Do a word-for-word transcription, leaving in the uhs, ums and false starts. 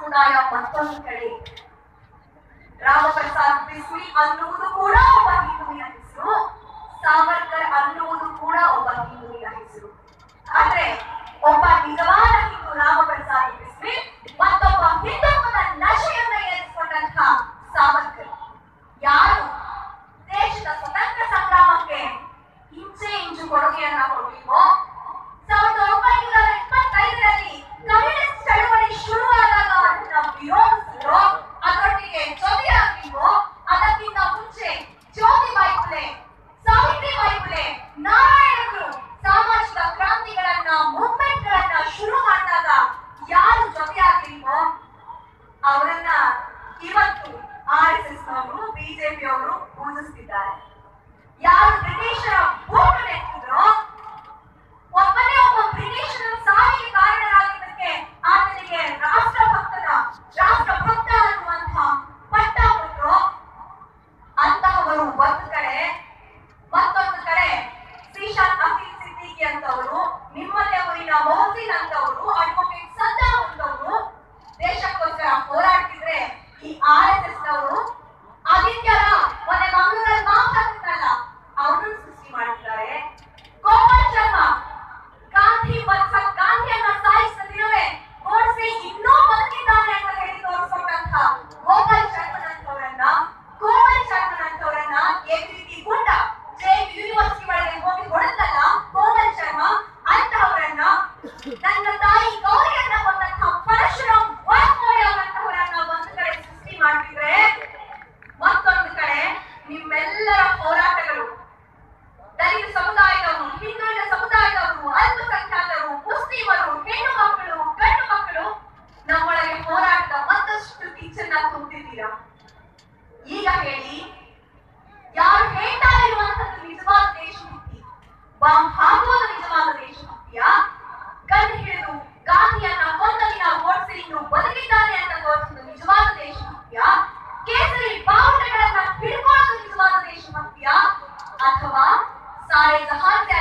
ಸಮುದಾಯ ಮತ್ತೊಂದು ಕಡೆ. ರಾಮಪ್ರಸಾದ್ ಬಿಸ್ಮಿಲ್ ಅನ್ನುವುದು ಕೂಡ ಒಬ್ಬ ಹಿಂದುವಿನ ಹೆಸರು, ಸಾವರ್ಕರ್ ಅನ್ನುವುದು ಕೂಡ ಒಬ್ಬ ಹಿಂದುವಿನ ಹೆಸರು. ಆದ್ರೆ ಒಬ್ಬ ನಿಜವಾದ ಹಿಂದೂ ರಾಮಪ್ರಸಾದ್ ಬಿಸ್ಮಿಲ್, ಮತ್ತೊಬ್ಬ ಹಿಂದುತ್ವದ ನಶೆಯನ್ನ ಏರಿಸಿಕೊಂಡಂತಹ ಸಾವರ್ಕರ್. ಯಾರು ದೇಶದ ಸ್ವತಂತ್ರ ಸಂಗ್ರಾಮಕ್ಕೆ ಇಂಚೆ ಇಂಚು ಕೊಡುಗೆಯನ್ನ ಕೊಟ್ಟಿವೋ, ಸಾವಿರದ ಒಂಬೈನೂರ ಇಪ್ಪತ್ತೈದರಲ್ಲಿ ಕಮ್ಯುನಿಸ್ಟ್ ಚಳವಳಿ ಶುರುವಾದಾಗ ಅದನ್ನ ವಿರೋಧಿಸಿದ್ರು, ಅದರೊಟ್ಟಿಗೆ ಜೊತೆಯಾಗಿವೋ. ಅದಕ್ಕಿಂತ ಮುಂಚೆ ಜ್ಯೋತಿಬಾಯಿ ಫುಲೆ, ಸಾವಿತ್ರಿಬಾಯಿ ಫುಲೆ, ನಾರಾಯಣರು ಸಾಮಾಜಿಕ ಕ್ರಾಂತಿಗಳನ್ನ ಮೂವ್ಮೆಂಟ್ ಗಳನ್ನ ಶುರು ಮಾಡಿದಾಗ ಯಾರು ಜೊತೆಯಾಗಿಲ್ವೋ ಅವರನ್ನ ಇವತ್ತು ಆರ್ ಎಸ್ ಎಸ್ ನವರು, ಬಿಜೆಪಿ ಅವರು ಪೂಜಿಸ್ತಿದ್ದಾರೆ. ಯಾರು ಬ್ರಿಟಿಷರ ಬೂಟು ನೆಟ್ಟಿದ್ರು, ಒಬ್ಬನೇ ಒಬ್ಬ ಬ್ರಿಟಿಷರ ಸಾವಿಗೆ ಕಾರಣರಾಗಿದ್ದಕ್ಕೆ ಆತನಿಗೆ ರಾಷ್ಟ್ರಭಕ್ತನ ರಾಷ್ಟ್ರಭಕ್ತ ಅನ್ನುವಂತಹ ಪಟ್ಟ ಕೊಟ್ಟರು, ಅಂತಹವರು ಒಂದು ಕಡೆ. ಮತ್ತೊಂದು ಕಡೆ ಶ್ರೀಶಾಂತ್ ಅಫೀಲ್ ಸಿದ್ದಿಕಿ ಅಂತವರು, ನಿಮ್ಮಲ್ಲಿ ಊರಿನ ಮೊಹಸಿನ್ ಅಂತವರು, ಅಡ್ವೊಕೇಟ್ ಸದ್ದಾಂ ಅಂತವರು ದೇಶಕ್ಕೋಸ್ಕರ ಹೋರಾಡ್ತಿದ್ರೆ, ಈ ಆರ್ ಎಸ್ ಎಸ್ ನವರು ಆದಿತ್ಯರ ಮೊನ್ನೆ ಮಂಗಳೂರಲ್ಲಿ ಮಾತಾಡ್ತಿದ್ದಲ್ಲ ಅವರನ್ನು ಸೃಷ್ಟಿ ಮಾಡಿದ್ದಾರೆ. ಗೋಪಾಲ್ ಶರ್ಮಾ ಗಾಂಧಿ ವತ್ಸ ಗಾಂಧಿಯನ್ನ ಸಾಯಿಸಿದ ದಿನವೇ ಗೋಡ್ಸೆ ಇನ್ನೂ ಬದುಕಿದ್ದಾನೆ ಅಂತ ಹೇಳಿ ತೋರಿಸ್ಕೊಂಡಂತ ಗೋಪಾಲ್ ಶರ್ಮನಂತವರನ್ನ ಗೋಪಾಲ್ ಶರ್ಮನಂತವರನ್ನ ಎಬಿವಿ ಗುಂಡ ಜೆ ಯೂನಿವರ್ಸಿಟಿ ಒಳಗೆ ಹೋಗಿ ಹೊಡೆದಲ್ಲ ಗೋಪಾಲ್ ಶರ್ಮಾ, ಅಂತಹವರನ್ನ ನನ್ನ ತಾಯಿ ಗೌರಿಯನ್ನ ಕೊಂದಂತಹ ಪರಶುರಾಮ್ ವಾಜ್ಪೇಯಿ ಅವರಂತವರನ್ನ ಒಂದು ಕಡೆ ಸೃಷ್ಟಿ ಮಾಡ್ತಿದ್ರೆ, ಮತ್ತೊಂದು ಕಡೆ ನಿಮ್ಮೆಲ್ಲರ ಹೋರಾಟಗಳು ದಲಿತ ಸಮುದಾಯದವರು, ಹಿಂದುಳಿದ ಸಮುದಾಯದವರು, ಅಲ್ಪಸಂಖ್ಯಾತರು, ಮುಸ್ಲಿಮರು, ಹೆಣ್ಣು ಮಕ್ಕಳು, ಗಂಡು ಮಕ್ಕಳು ನಮ್ಮೊಳಗೆ ಹೋರಾಟದ ಮತ್ತಷ್ಟು ಕಿಚ್ಚನ್ನ ತುಂಬಿದ್ದೀರಾ. ಈಗ ಹೇಳಿ, ಯಾರು ಹೇಳ್ತಾ ಇರುವಂತದ್ದು ನಿಜವಾದ ದೇಶಭಕ್ತಿ? ಬಾಂಬ್ ಹಾಕುವುದು ನಿಜವಾದ ದೇಶಭಕ್ತಿಯ? ಗನ್ ಹಿಡಿದು ಗಾಂಧಿಯನ್ನ ಕೊಂದ ದಿನ ಗೋಡ್ಸೆ ಇನ್ನು ಬದುಕಿದ್ದಾನೆ ಅಂತ ತೋರಿಸುವುದು ನಿಜವಾದ ದೇಶಭಕ್ತಿಯ? ಕೇಸರಿ ಬಾವುಟಗಳನ್ನ ಹಿಡ್ಕೊಳ್ಳೋದು ನಿಜವಾದ ದೇಶಭಕ್ತಿಯ? ಅಥವಾ ಸಾರೆ ಜಹಾನ್